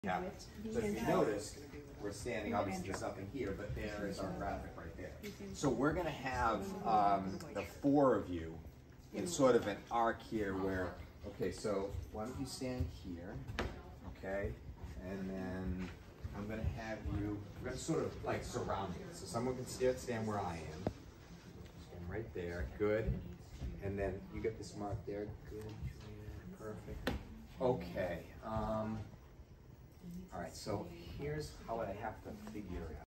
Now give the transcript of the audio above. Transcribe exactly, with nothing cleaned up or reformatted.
Yeah. So if you notice, we're standing, obviously there's nothing here, but there is our graphic right there. So we're gonna have um, the four of you in sort of an arc here where, okay, so why don't you stand here, okay? And then I'm gonna have you, we're gonna sort of like surround it. So someone can stand, stand where I am. Stand right there, good. And then you get this mark there, good, perfect. Okay. Um, all right, so here's how I have to figure it out.